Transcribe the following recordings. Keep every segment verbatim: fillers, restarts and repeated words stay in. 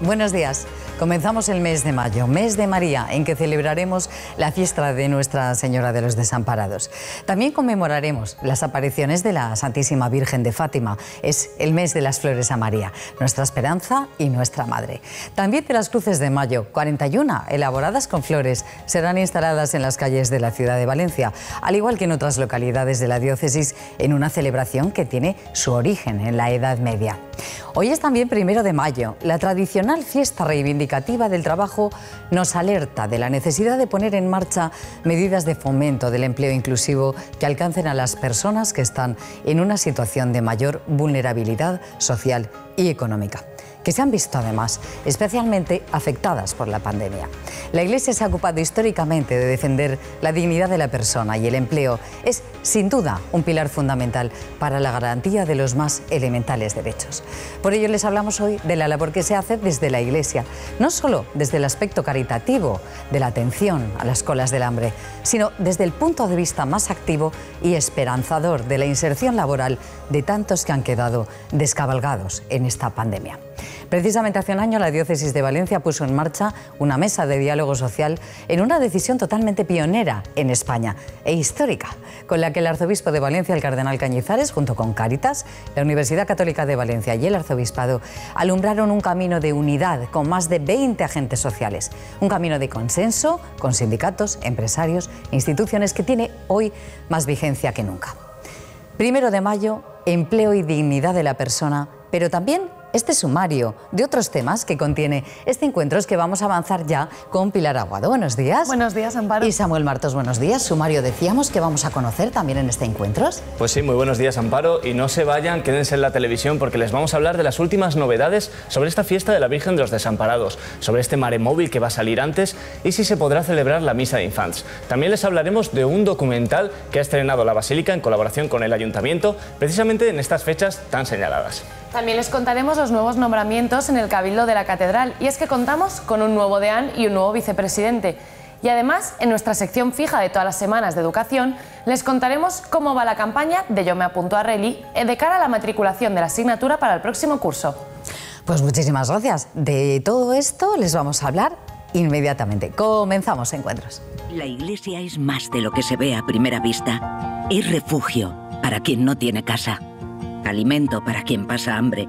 Buenos días. Comenzamos el mes de mayo, mes de María, en que celebraremos la fiesta de Nuestra Señora de los Desamparados. También conmemoraremos las apariciones de la Santísima Virgen de Fátima. Es el mes de las flores a María, nuestra esperanza y nuestra madre. También de las cruces de mayo, cuarenta y una elaboradas con flores, serán instaladas en las calles de la ciudad de Valencia, al igual que en otras localidades de la diócesis, en una celebración que tiene su origen en la Edad Media. Hoy es también primero de mayo. La tradicional fiesta reivindicativa del trabajo nos alerta de la necesidad de poner en marcha medidas de fomento del empleo inclusivo que alcancen a las personas que están en una situación de mayor vulnerabilidad social y económica, que se han visto además especialmente afectadas por la pandemia. La Iglesia se ha ocupado históricamente de defender la dignidad de la persona y el empleo es sin duda un pilar fundamental para la garantía de los más elementales derechos. Por ello les hablamos hoy de la labor que se hace desde la Iglesia, no solo desde el aspecto caritativo de la atención a las colas del hambre, sino desde el punto de vista más activo y esperanzador de la inserción laboral de tantos que han quedado descabalgados en esta pandemia. Precisamente hace un año la Diócesis de Valencia puso en marcha una mesa de diálogo social en una decisión totalmente pionera en España e histórica, con la que el arzobispo de Valencia, el cardenal Cañizares, junto con Cáritas, la Universidad Católica de Valencia y el arzobispado, alumbraron un camino de unidad con más de veinte agentes sociales, un camino de consenso con sindicatos, empresarios, instituciones que tiene hoy más vigencia que nunca. Primero de mayo, empleo y dignidad de la persona, pero también este sumario de otros temas que contiene este encuentro es que vamos a avanzar ya con Pilar Aguado. Buenos días. Buenos días, Amparo. Y Samuel Martos, buenos días. Sumario decíamos que vamos a conocer también en este encuentro. Pues sí, muy buenos días, Amparo. Y no se vayan, quédense en la televisión porque les vamos a hablar de las últimas novedades sobre esta fiesta de la Virgen de los Desamparados, sobre este mare móvil que va a salir antes y si se podrá celebrar la misa de infants. También les hablaremos de un documental que ha estrenado la Basílica en colaboración con el Ayuntamiento, precisamente en estas fechas tan señaladas. También les contaremos los nuevos nombramientos en el Cabildo de la Catedral, y es que contamos con un nuevo deán y un nuevo vicepresidente. Y además, en nuestra sección fija de todas las semanas de educación, les contaremos cómo va la campaña de Yo me apunto a Reli de cara a la matriculación de la asignatura para el próximo curso. Pues muchísimas gracias. De todo esto les vamos a hablar inmediatamente. Comenzamos Encuentros. La Iglesia es más de lo que se ve a primera vista. Es refugio para quien no tiene casa, alimento para quien pasa hambre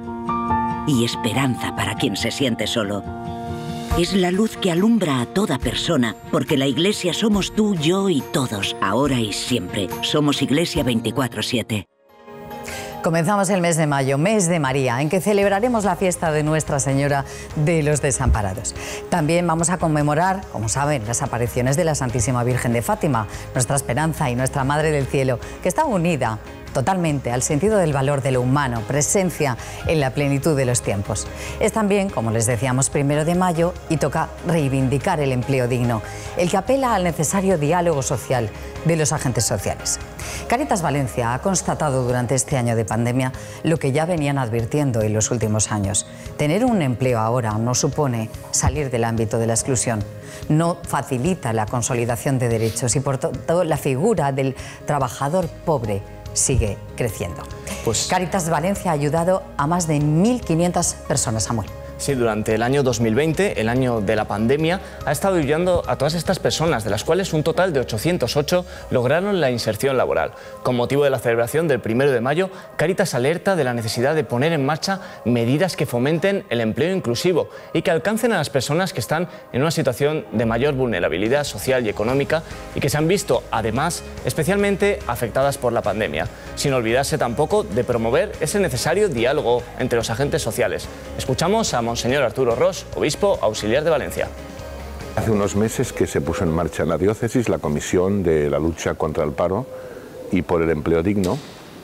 y esperanza para quien se siente solo. Es la luz que alumbra a toda persona, porque la Iglesia somos tú, yo y todos, ahora y siempre. Somos Iglesia veinticuatro siete. Comenzamos el mes de mayo, mes de María, en que celebraremos la fiesta de Nuestra Señora de los Desamparados. También vamos a conmemorar, como saben, las apariciones de la Santísima Virgen de Fátima, nuestra esperanza y nuestra Madre del Cielo, que está unida totalmente al sentido del valor de lo humano, presencia en la plenitud de los tiempos. Es también, como les decíamos, primero de mayo y toca reivindicar el empleo digno, el que apela al necesario diálogo social de los agentes sociales. Cáritas Valencia ha constatado durante este año de pandemia lo que ya venían advirtiendo en los últimos años. Tener un empleo ahora no supone salir del ámbito de la exclusión, no facilita la consolidación de derechos y por tanto la figura del trabajador pobre sigue creciendo. Pues Cáritas Valencia ha ayudado a más de mil quinientas personas, Samuel. Sí, durante el año dos mil veinte, el año de la pandemia, ha estado ayudando a todas estas personas, de las cuales un total de ochocientos ocho lograron la inserción laboral. Con motivo de la celebración del primero de mayo, Cáritas alerta de la necesidad de poner en marcha medidas que fomenten el empleo inclusivo y que alcancen a las personas que están en una situación de mayor vulnerabilidad social y económica y que se han visto, además, especialmente afectadas por la pandemia, sin olvidarse tampoco de promover ese necesario diálogo entre los agentes sociales. Escuchamos a Monseñor Arturo Ros, obispo auxiliar de Valencia. Hace unos meses que se puso en marcha en la diócesis la Comisión de la Lucha contra el Paro y por el Empleo Digno,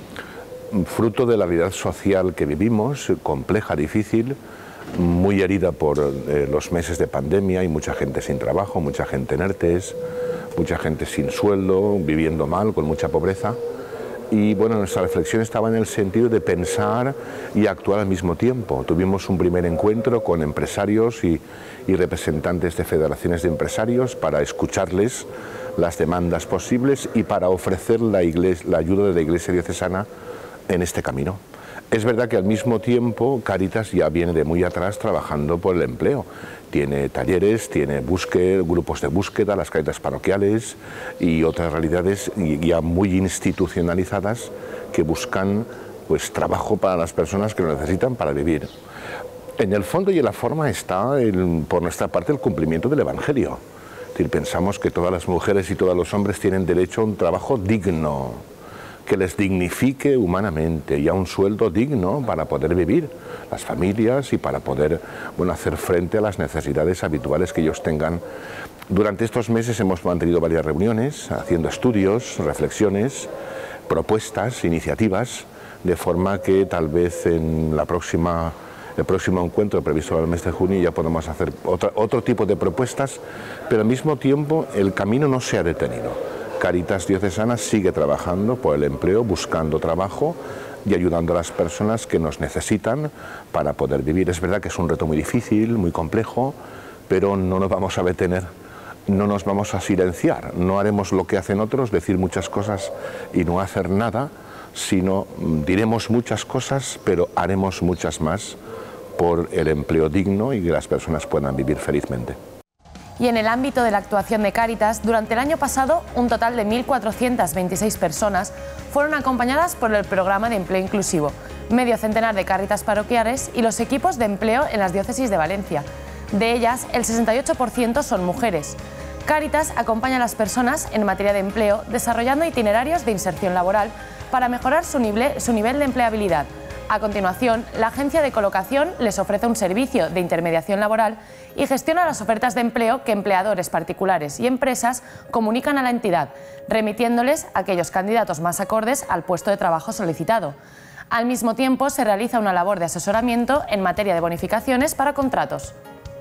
fruto de la realidad social que vivimos, compleja, difícil, muy herida por eh, los meses de pandemia y mucha gente sin trabajo, mucha gente en ERTES, mucha gente sin sueldo, viviendo mal, con mucha pobreza. Y bueno, nuestra reflexión estaba en el sentido de pensar y actuar al mismo tiempo. Tuvimos un primer encuentro con empresarios y, y representantes de federaciones de empresarios para escucharles las demandas posibles y para ofrecer la, iglesia, la ayuda de la Iglesia diocesana en este camino. Es verdad que al mismo tiempo Cáritas ya viene de muy atrás trabajando por el empleo. Tiene talleres, tiene búsqueda, grupos de búsqueda, las Cáritas parroquiales y otras realidades ya muy institucionalizadas que buscan pues, trabajo para las personas que lo necesitan para vivir. En el fondo y en la forma está, el, por nuestra parte, el cumplimiento del Evangelio. Es decir, pensamos que todas las mujeres y todos los hombres tienen derecho a un trabajo digno, que les dignifique humanamente y a un sueldo digno para poder vivir las familias y para poder bueno, hacer frente a las necesidades habituales que ellos tengan. Durante estos meses hemos mantenido varias reuniones, haciendo estudios, reflexiones, propuestas, iniciativas, de forma que tal vez en la próxima, el próximo encuentro previsto para el mes de junio ya podamos hacer otra, otro tipo de propuestas, pero al mismo tiempo el camino no se ha detenido. Cáritas Diocesana sigue trabajando por el empleo, buscando trabajo y ayudando a las personas que nos necesitan para poder vivir. Es verdad que es un reto muy difícil, muy complejo, pero no nos vamos a detener, no nos vamos a silenciar, no haremos lo que hacen otros, decir muchas cosas y no hacer nada, sino diremos muchas cosas, pero haremos muchas más por el empleo digno y que las personas puedan vivir felizmente. Y en el ámbito de la actuación de Cáritas, durante el año pasado, un total de mil cuatrocientas veintiséis personas fueron acompañadas por el programa de empleo inclusivo, medio centenar de Cáritas parroquiales y los equipos de empleo en las diócesis de Valencia. De ellas, el sesenta y ocho por ciento son mujeres. Cáritas acompaña a las personas en materia de empleo, desarrollando itinerarios de inserción laboral para mejorar su nivel, su nivel de empleabilidad. A continuación, la agencia de colocación les ofrece un servicio de intermediación laboral y gestiona las ofertas de empleo que empleadores particulares y empresas comunican a la entidad, remitiéndoles a aquellos candidatos más acordes al puesto de trabajo solicitado. Al mismo tiempo, se realiza una labor de asesoramiento en materia de bonificaciones para contratos.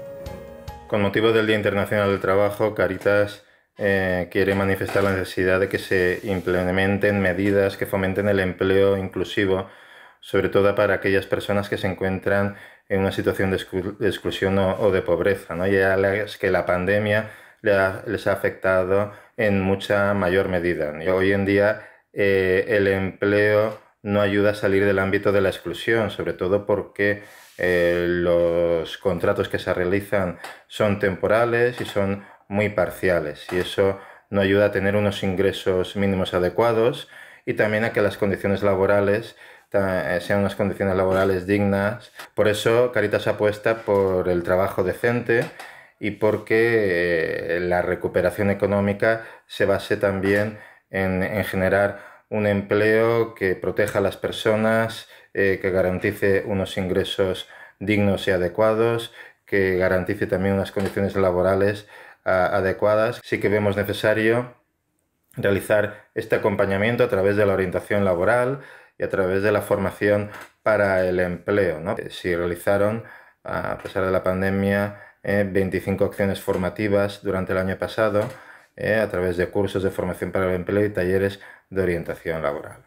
Con motivo del Día Internacional del Trabajo, Cáritas eh, quiere manifestar la necesidad de que se implementen medidas que fomenten el empleo inclusivo, sobre todo para aquellas personas que se encuentran en una situación de, exclu de exclusión o, o de pobreza, ¿no? Y a las que la pandemia les ha, les ha afectado en mucha mayor medida. Y hoy en día eh, el empleo no ayuda a salir del ámbito de la exclusión, sobre todo porque eh, los contratos que se realizan son temporales y son muy parciales, y eso no ayuda a tener unos ingresos mínimos adecuados y también a que las condiciones laborales sean unas condiciones laborales dignas. Por eso Cáritas apuesta por el trabajo decente y porque eh, la recuperación económica se base también en, en generar un empleo que proteja a las personas, eh, que garantice unos ingresos dignos y adecuados, que garantice también unas condiciones laborales a, adecuadas. Sí que vemos necesario realizar este acompañamiento a través de la orientación laboral y a través de la formación para el empleo, ¿no? Se realizaron, a pesar de la pandemia, eh, veinticinco acciones formativas durante el año pasado, eh, a través de cursos de formación para el empleo y talleres de orientación laboral.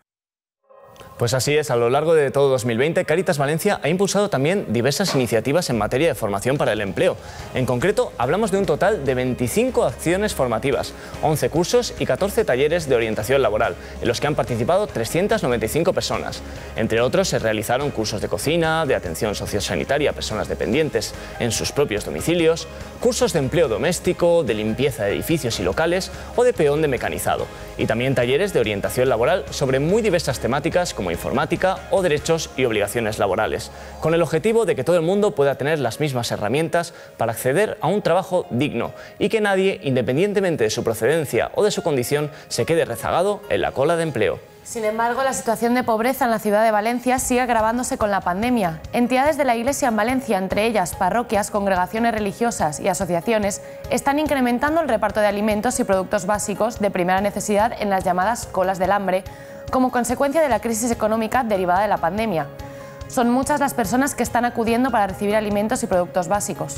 Pues así es, a lo largo de todo dos mil veinte, Cáritas Valencia ha impulsado también diversas iniciativas en materia de formación para el empleo. En concreto, hablamos de un total de veinticinco acciones formativas, once cursos y catorce talleres de orientación laboral, en los que han participado trescientas noventa y cinco personas. Entre otros, se realizaron cursos de cocina, de atención sociosanitaria a personas dependientes en sus propios domicilios, cursos de empleo doméstico, de limpieza de edificios y locales o de peón de mecanizado, y también talleres de orientación laboral sobre muy diversas temáticas como informática o derechos y obligaciones laborales, con el objetivo de que todo el mundo pueda tener las mismas herramientas para acceder a un trabajo digno y que nadie, independientemente de su procedencia o de su condición, se quede rezagado en la cola de empleo. Sin embargo, la situación de pobreza en la ciudad de Valencia sigue agravándose con la pandemia. Entidades de la Iglesia en Valencia, entre ellas parroquias, congregaciones religiosas y asociaciones, están incrementando el reparto de alimentos y productos básicos de primera necesidad en las llamadas colas del hambre, como consecuencia de la crisis económica derivada de la pandemia. Son muchas las personas que están acudiendo para recibir alimentos y productos básicos.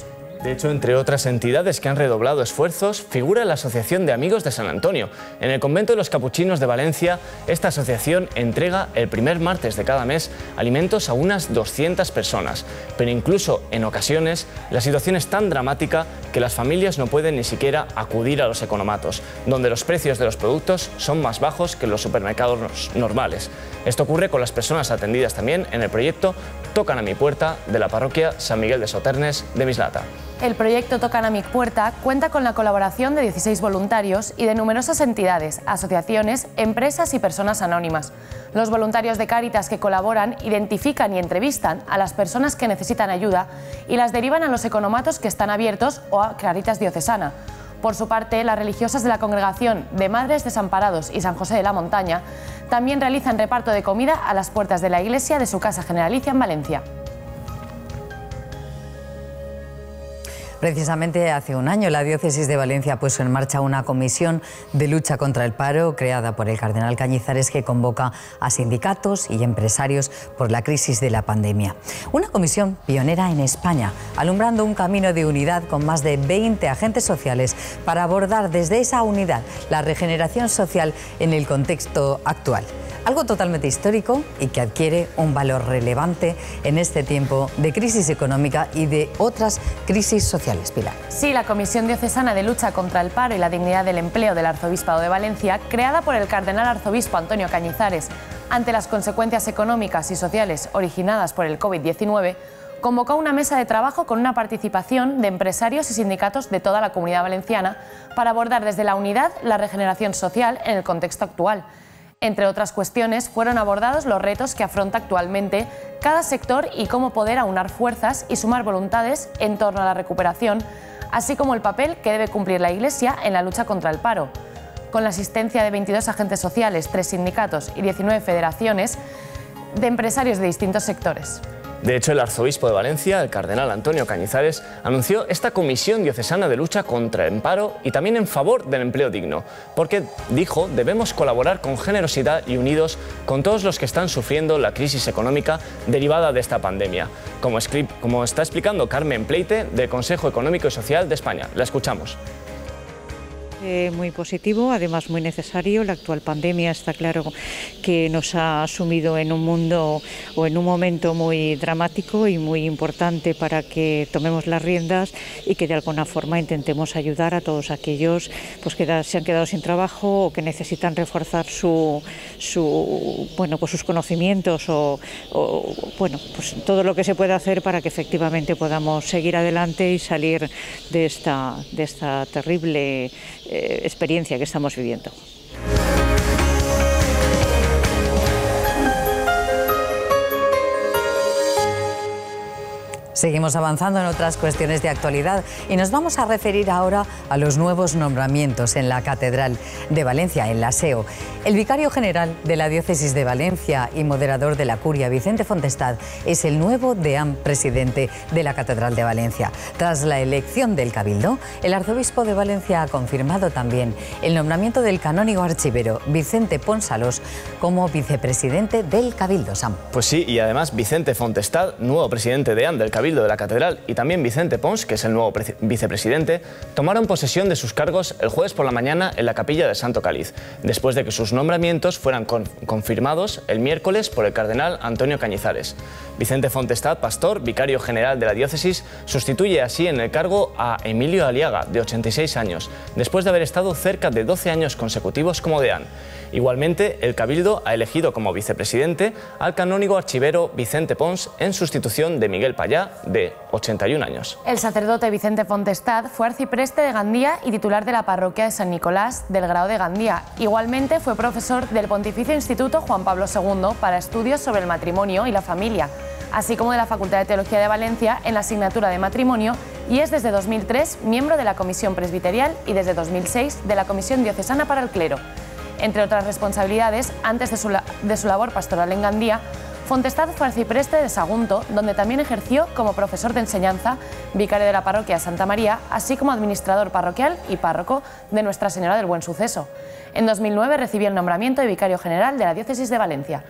De hecho, entre otras entidades que han redoblado esfuerzos, figura la Asociación de Amigos de San Antonio. En el convento de los Capuchinos de Valencia, esta asociación entrega el primer martes de cada mes alimentos a unas doscientas personas. Pero incluso en ocasiones la situación es tan dramática que las familias no pueden ni siquiera acudir a los economatos, donde los precios de los productos son más bajos que en los supermercados normales. Esto ocurre con las personas atendidas también en el proyecto Tocan a mi puerta de la parroquia San Miguel de Soternes de Mislata. El proyecto Tocan a mi puerta cuenta con la colaboración de dieciséis voluntarios y de numerosas entidades, asociaciones, empresas y personas anónimas. Los voluntarios de Cáritas que colaboran identifican y entrevistan a las personas que necesitan ayuda y las derivan a los economatos que están abiertos o a Cáritas Diocesana. Por su parte, las religiosas de la Congregación de Madres Desamparados y San José de la Montaña también realizan reparto de comida a las puertas de la iglesia de su casa generalicia en Valencia. Precisamente hace un año la Diócesis de Valencia puso en marcha una comisión de lucha contra el paro creada por el cardenal Cañizares, que convoca a sindicatos y empresarios por la crisis de la pandemia. Una comisión pionera en España, alumbrando un camino de unidad con más de veinte agentes sociales para abordar desde esa unidad la regeneración social en el contexto actual. Algo totalmente histórico y que adquiere un valor relevante en este tiempo de crisis económica y de otras crisis sociales. Pilar. Sí, la Comisión Diocesana de Lucha contra el Paro y la Dignidad del Empleo del Arzobispado de Valencia, creada por el cardenal arzobispo Antonio Cañizares ante las consecuencias económicas y sociales originadas por el COVID diecinueve, convocó una mesa de trabajo con una participación de empresarios y sindicatos de toda la Comunidad Valenciana para abordar desde la unidad la regeneración social en el contexto actual. Entre otras cuestiones, fueron abordados los retos que afronta actualmente cada sector y cómo poder aunar fuerzas y sumar voluntades en torno a la recuperación, así como el papel que debe cumplir la Iglesia en la lucha contra el paro. Con la asistencia de veintidós agentes sociales, tres sindicatos y diecinueve federaciones de empresarios de distintos sectores. De hecho, el arzobispo de Valencia, el cardenal Antonio Cañizares, anunció esta comisión diocesana de lucha contra el paro y también en favor del empleo digno, porque, dijo, debemos colaborar con generosidad y unidos con todos los que están sufriendo la crisis económica derivada de esta pandemia, como, como está explicando Carmen Pleite, del Consejo Económico y Social de España. La escuchamos. Eh, muy positivo, además muy necesario. La actual pandemia está claro que nos ha sumido en un mundo o en un momento muy dramático y muy importante para que tomemos las riendas y que de alguna forma intentemos ayudar a todos aquellos pues, que se han quedado sin trabajo o que necesitan reforzar su, su, bueno, pues sus conocimientos o, o bueno, pues todo lo que se pueda hacer para que efectivamente podamos seguir adelante y salir de esta, de esta terrible Eh, experiencia que estamos viviendo. Seguimos avanzando en otras cuestiones de actualidad y nos vamos a referir ahora a los nuevos nombramientos en la Catedral de Valencia, en la S E O. El vicario general de la Diócesis de Valencia y moderador de la Curia, Vicente Fontestad, es el nuevo deán presidente de la Catedral de Valencia. Tras la elección del Cabildo, el arzobispo de Valencia ha confirmado también el nombramiento del canónigo archivero Vicente Ponsalós como vicepresidente del Cabildo. Sam. Pues sí, y además Vicente Fontestad, nuevo presidente deán del Cabildo de la Catedral, y también Vicente Pons, que es el nuevo vicepresidente, tomaron posesión de sus cargos el jueves por la mañana en la capilla del Santo Cáliz, después de que sus nombramientos fueran con confirmados el miércoles por el cardenal Antonio Cañizares. Vicente Fontestad, pastor, vicario general de la diócesis, sustituye así en el cargo a Emilio Aliaga, de ochenta y seis años, después de haber estado cerca de doce años consecutivos como deán. Igualmente, el Cabildo ha elegido como vicepresidente al canónigo archivero Vicente Pons en sustitución de Miguel Payá, de ochenta y un años. El sacerdote Vicente Fontestad fue arcipreste de Gandía y titular de la parroquia de San Nicolás del Grao de Gandía. Igualmente fue profesor del Pontificio Instituto Juan Pablo segundo para estudios sobre el matrimonio y la familia, así como de la Facultad de Teología de Valencia en la asignatura de matrimonio, y es desde dos mil tres miembro de la Comisión Presbiterial y desde dos mil seis de la Comisión Diocesana para el Clero. Entre otras responsabilidades, antes de su, de su labor pastoral en Gandía, Fontestad fue arcipreste de Sagunto, donde también ejerció como profesor de enseñanza, vicario de la parroquia de Santa María, así como administrador parroquial y párroco de Nuestra Señora del Buen Suceso. En dos mil nueve recibió el nombramiento de vicario general de la Diócesis de Valencia.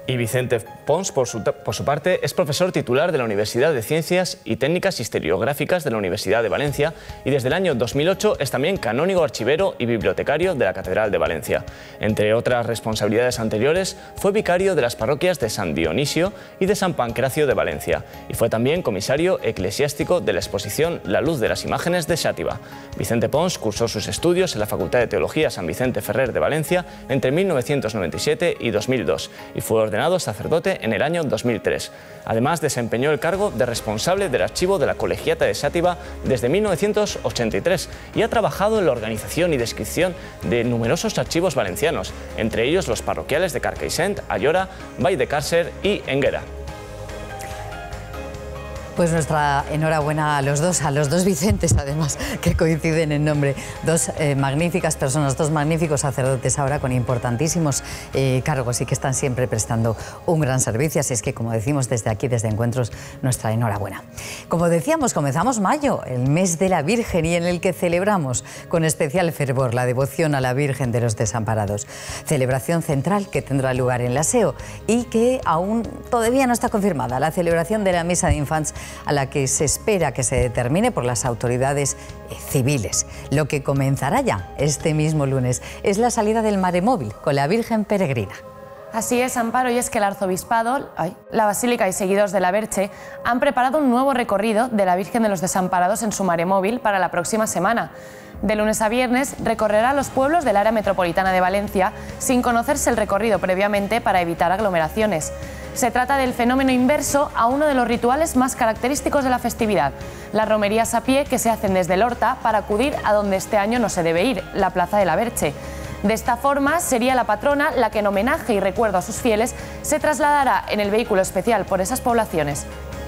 Y Vicente Pons, por su, por su parte, es profesor titular de la Universidad de Ciencias y Técnicas Historiográficas de la Universidad de Valencia y desde el año dos mil ocho es también canónigo, archivero y bibliotecario de la Catedral de Valencia. Entre otras responsabilidades anteriores, fue vicario de las parroquias de San Dionisio y de San Pancracio de Valencia y fue también comisario eclesiástico de la exposición La luz de las imágenes de Xàtiva. Vicente Pons cursó sus estudios en la Facultad de Teología San Vicente Ferrer de Valencia entre mil novecientos noventa y siete y dos mil dos y fue ordenado sacerdote en el año dos mil tres. Además, desempeñó el cargo de responsable del archivo de la Colegiata de Xàtiva desde mil novecientos ochenta y tres y ha trabajado en la organización y descripción de numerosos archivos valencianos, entre ellos los parroquiales de Carcaixent, Ayora, Vall de Càrcer y Énguera. Pues nuestra enhorabuena a los dos, a los dos Vicentes además, que coinciden en nombre. Dos eh, magníficas personas, dos magníficos sacerdotes ahora con importantísimos eh, cargos y que están siempre prestando un gran servicio. Así es que, como decimos desde aquí, desde Encuentros, nuestra enhorabuena. Como decíamos, comenzamos mayo, el mes de la Virgen, y en el que celebramos con especial fervor la devoción a la Virgen de los Desamparados. Celebración central que tendrá lugar en la S E O y que aún todavía no está confirmada. La celebración de la Misa de Infants, a la que se espera que se determine por las autoridades eh, civiles. Lo que comenzará ya este mismo lunes es la salida del Mare Móvil con la Virgen Peregrina. Así es, Amparo, y es que el Arzobispado, ay, la Basílica y seguidores de la Verche han preparado un nuevo recorrido de la Virgen de los Desamparados en su Mare Móvil para la próxima semana. De lunes a viernes recorrerá los pueblos del área metropolitana de Valencia sin conocerse el recorrido previamente para evitar aglomeraciones. Se trata del fenómeno inverso a uno de los rituales más característicos de la festividad, las romerías a pie que se hacen desde el Horta para acudir a donde este año no se debe ir, la Plaza de la Verche. De esta forma, sería la patrona la que en homenaje y recuerdo a sus fieles se trasladará en el vehículo especial por esas poblaciones.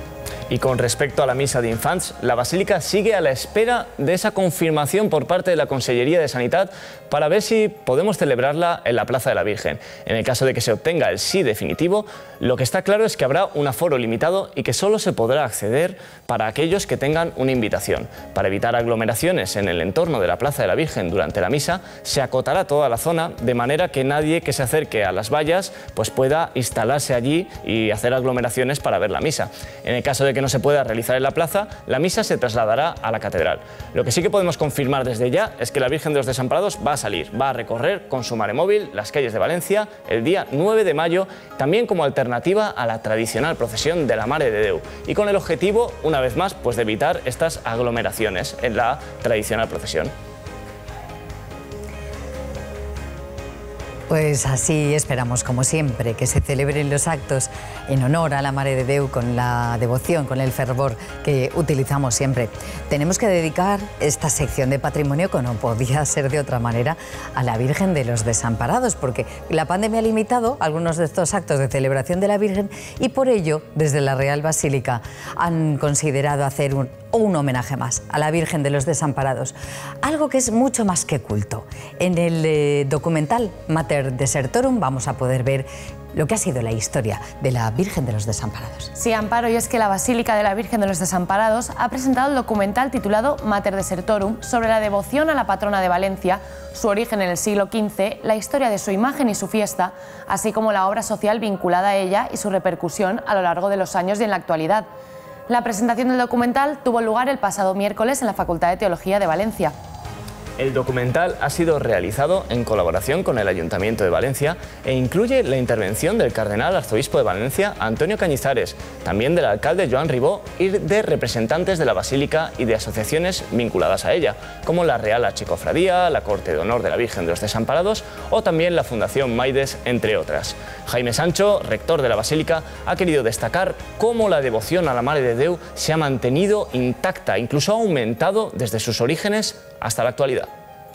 Y con respecto a la Misa de Infants, la Basílica sigue a la espera de esa confirmación por parte de la Consellería de Sanidad para ver si podemos celebrarla en la Plaza de la Virgen. En el caso de que se obtenga el sí definitivo, lo que está claro es que habrá un aforo limitado y que solo se podrá acceder para aquellos que tengan una invitación. Para evitar aglomeraciones en el entorno de la Plaza de la Virgen durante la misa, se acotará toda la zona de manera que nadie que se acerque a las vallas pues pueda instalarse allí y hacer aglomeraciones para ver la misa. En el caso de que no se pueda realizar en la plaza, la misa se trasladará a la catedral. Lo que sí que podemos confirmar desde ya es que la Virgen de los Desamparados va a salir, va a recorrer con su Mare Móvil las calles de Valencia el día nueve de mayo, también como alternativa a la tradicional procesión de la Mare de Déu y con el objetivo, una vez más, pues de evitar estas aglomeraciones en la tradicional procesión. Pues así esperamos, como siempre, que se celebren los actos en honor a la Mare de Déu con la devoción, con el fervor que utilizamos siempre. Tenemos que dedicar esta sección de patrimonio, que no podía ser de otra manera, a la Virgen de los Desamparados, porque la pandemia ha limitado algunos de estos actos de celebración de la Virgen y por ello, desde la Real Basílica, han considerado hacer un, un homenaje más a la Virgen de los Desamparados, algo que es mucho más que culto. En el eh, documental Mater Desertorum vamos a poder ver lo que ha sido la historia de la Virgen de los Desamparados. Sí, Amparo, y es que la Basílica de la Virgen de los Desamparados ha presentado el documental titulado Mater Desertorum sobre la devoción a la patrona de Valencia, su origen en el siglo quince, la historia de su imagen y su fiesta, así como la obra social vinculada a ella y su repercusión a lo largo de los años y en la actualidad. La presentación del documental tuvo lugar el pasado miércoles en la Facultad de Teología de Valencia. El documental ha sido realizado en colaboración con el Ayuntamiento de Valencia e incluye la intervención del cardenal arzobispo de Valencia, Antonio Cañizares, también del alcalde Joan Ribó y de representantes de la Basílica y de asociaciones vinculadas a ella, como la Real Archicofradía, la Corte de Honor de la Virgen de los Desamparados o también la Fundación Maides, entre otras. Jaime Sancho, rector de la Basílica, ha querido destacar cómo la devoción a la Mare de Déu se ha mantenido intacta, incluso ha aumentado desde sus orígenes hasta la actualidad.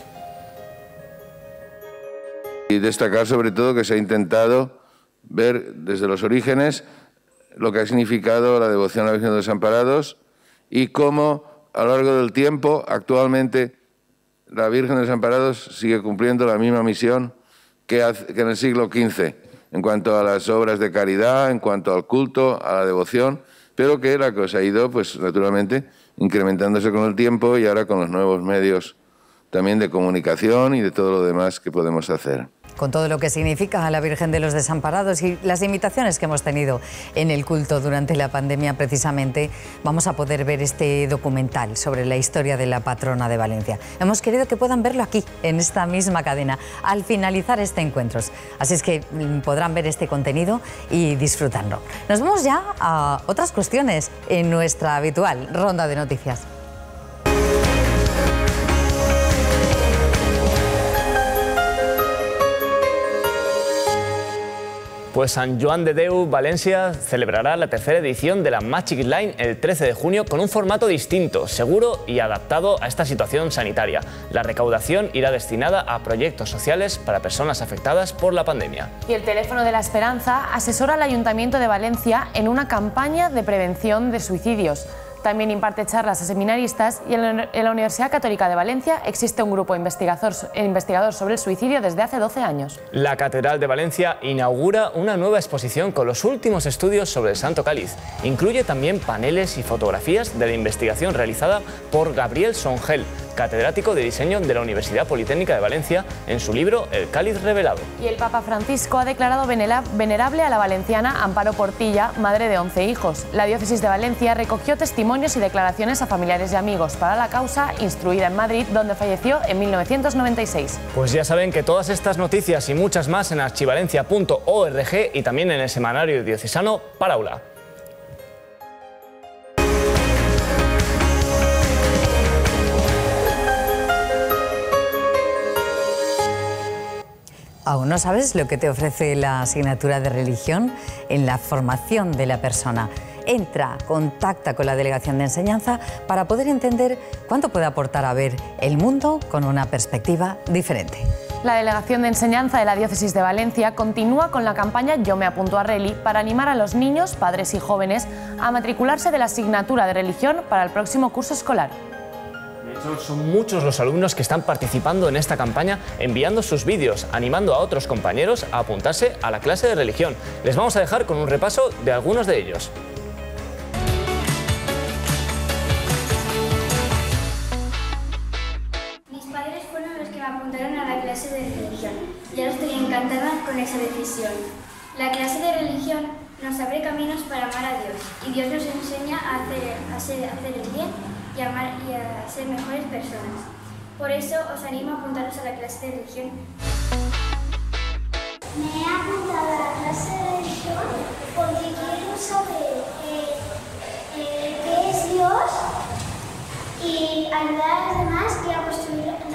Y destacar sobre todo que se ha intentado ver desde los orígenes lo que ha significado la devoción a la Virgen de los Desamparados y cómo a lo largo del tiempo actualmente la Virgen de los Desamparados sigue cumpliendo la misma misión que, hace, que en el siglo quince en cuanto a las obras de caridad, en cuanto al culto, a la devoción, pero que la cosa ha ido pues naturalmente incrementándose con el tiempo y ahora con los nuevos medios también de comunicación y de todo lo demás que podemos hacer. con todo lo que significa la Virgen de los Desamparados y las limitaciones que hemos tenido en el culto durante la pandemia, precisamente vamos a poder ver este documental sobre la historia de la patrona de Valencia. Hemos querido que puedan verlo aquí, en esta misma cadena, al finalizar este encuentro. Así es que podrán ver este contenido y disfrutarlo. Nos vamos ya a otras cuestiones en nuestra habitual ronda de noticias. Pues Sant Joan de Déu Valencia celebrará la tercera edición de la Magic Line el trece de junio con un formato distinto, seguro y adaptado a esta situación sanitaria. La recaudación irá destinada a proyectos sociales para personas afectadas por la pandemia. Y el Teléfono de la Esperanza asesora al Ayuntamiento de Valencia en una campaña de prevención de suicidios. También imparte charlas a seminaristas y en la Universidad Católica de Valencia existe un grupo investigador, investigador sobre el suicidio desde hace doce años. La Catedral de Valencia inaugura una nueva exposición con los últimos estudios sobre el Santo Cáliz. Incluye también paneles y fotografías de la investigación realizada por Gabriel Songel, catedrático de diseño de la Universidad Politécnica de Valencia, en su libro El Cáliz Revelado. Y el Papa Francisco ha declarado venerable a la valenciana Amparo Portilla, madre de once hijos. La diócesis de Valencia recogió testimonios y declaraciones a familiares y amigos para la causa, instruida en Madrid, donde falleció en mil novecientos noventa y seis. Pues ya saben que todas estas noticias y muchas más en archivalencia punto org y también en el semanario diocesano Paraula. ¿Aún no sabes lo que te ofrece la asignatura de religión en la formación de la persona? Entra, contacta con la Delegación de Enseñanza para poder entender cuánto puede aportar a ver el mundo con una perspectiva diferente. La Delegación de Enseñanza de la Diócesis de Valencia continúa con la campaña Yo me apunto a Reli para animar a los niños, padres y jóvenes a matricularse de la asignatura de religión para el próximo curso escolar. Son muchos los alumnos que están participando en esta campaña, enviando sus vídeos, animando a otros compañeros a apuntarse a la clase de religión. Les vamos a dejar con un repaso de algunos de ellos. Mis padres fueron los que me apuntaron a la clase de religión y ahora estoy encantada con esa decisión. La clase de religión nos abre caminos para amar a Dios y Dios nos enseña a hacer, a hacer, a hacer el bien y a, amar, y a ser mejores personas. Por eso os animo a apuntaros a la clase de religión. Me he apuntado a la clase de religión porque quiero saber eh, eh, qué es Dios y ayudar a los demás y a construir la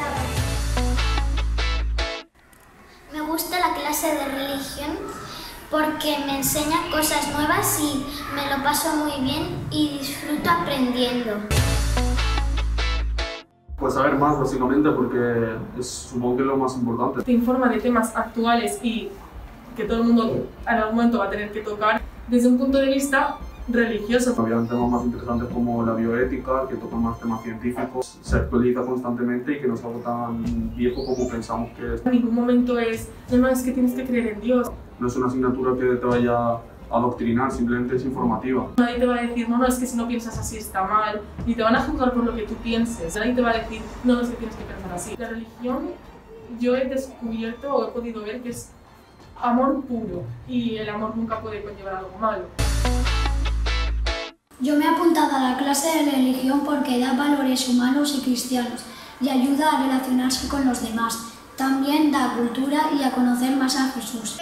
paz. Me gusta la clase de religión porque me enseña cosas nuevas y me lo paso muy bien y disfruto aprendiendo. Pues saber más, básicamente, porque es, supongo que es lo más importante. Te informa de temas actuales y que todo el mundo en algún momento va a tener que tocar desde un punto de vista religioso. Había temas más interesantes como la bioética, que toca más temas científicos, se actualiza constantemente y que no es algo tan viejo como pensamos que es. En ningún momento es, no, no, es que tienes que creer en Dios. No es una asignatura que te vaya a adoctrinar, simplemente es informativa. Nadie te va a decir, no, no, es que si no piensas así está mal, ni te van a juzgar por lo que tú pienses. Nadie te va a decir, no, no, es que tienes que pensar así. La religión, yo he descubierto o he podido ver que es amor puro y el amor nunca puede conllevar algo malo. Yo me he apuntado a la clase de religión porque da valores humanos y cristianos y ayuda a relacionarse con los demás. También da cultura y a conocer más a Jesús.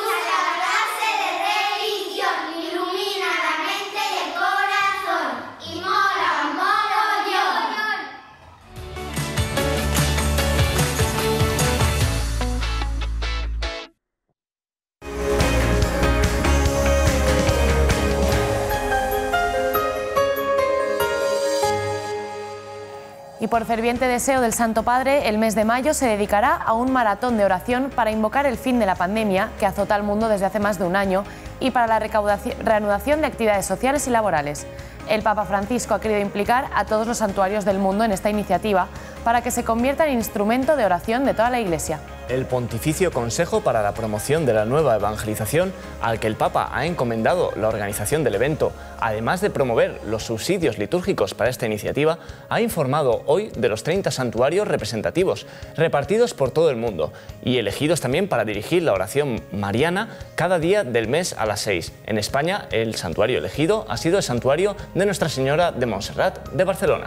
Y por ferviente deseo del Santo Padre, el mes de mayo se dedicará a un maratón de oración para invocar el fin de la pandemia que azota al mundo desde hace más de un año y para la reanudación de actividades sociales y laborales. El Papa Francisco ha querido implicar a todos los santuarios del mundo en esta iniciativa para que se convierta en instrumento de oración de toda la Iglesia. el Pontificio Consejo para la Promoción de la Nueva Evangelización, al que el Papa ha encomendado la organización del evento, además de promover los subsidios litúrgicos para esta iniciativa, ha informado hoy de los treinta santuarios representativos, repartidos por todo el mundo, y elegidos también para dirigir la oración mariana cada día del mes a las seis. En España, el santuario elegido ha sido el santuario de Nuestra Señora de Montserrat de Barcelona.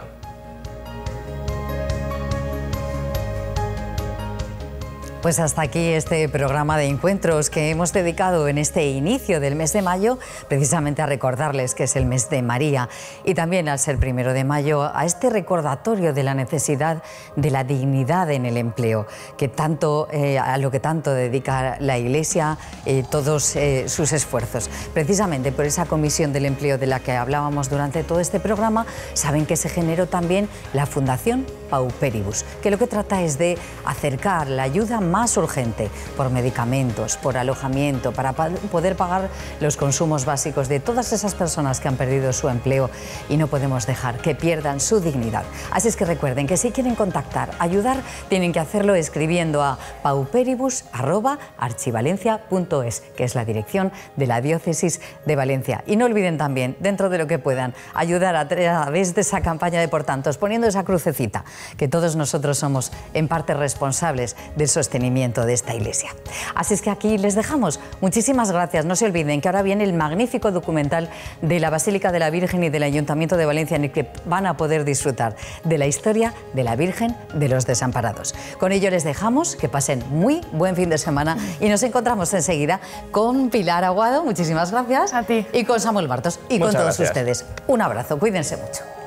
Pues hasta aquí este programa de encuentros que hemos dedicado en este inicio del mes de mayo precisamente a recordarles que es el mes de María y también al ser primero de mayo a este recordatorio de la necesidad de la dignidad en el empleo, que tanto, eh, a lo que tanto dedica la Iglesia eh, todos eh, sus esfuerzos. Precisamente por esa comisión del empleo de la que hablábamos durante todo este programa, saben que se generó también la Fundación Pauperibus, que lo que trata es de acercar la ayuda más urgente por medicamentos, por alojamiento, para poder pagar los consumos básicos de todas esas personas que han perdido su empleo y no podemos dejar que pierdan su dignidad. Así es que recuerden que si quieren contactar, ayudar, tienen que hacerlo escribiendo a pauperibus arroba archivalencia punto es, que es la dirección de la Diócesis de Valencia. Y no olviden también, dentro de lo que puedan, ayudar a través de esa campaña de Por Tantos, poniendo esa crucecita, que todos nosotros somos en parte responsables del sostenimiento de esta Iglesia. Así es que aquí les dejamos. Muchísimas gracias. No se olviden que ahora viene el magnífico documental de la Basílica de la Virgen y del Ayuntamiento de Valencia, en el que van a poder disfrutar de la historia de la Virgen de los Desamparados. Con ello les dejamos, que pasen muy buen fin de semana y nos encontramos enseguida con Pilar Aguado, muchísimas gracias, a ti, y con Samuel Martos y Muchas con todos gracias. ustedes. Un abrazo, cuídense mucho.